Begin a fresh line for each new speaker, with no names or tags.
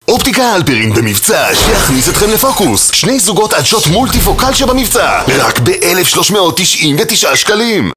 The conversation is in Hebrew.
אופטיקה אלפרין במבצע שיכניס אתכם לפוקוס. 2 זוגות עדשות מולטיפוקל שבמבצע רק ב-1,399 שקלים.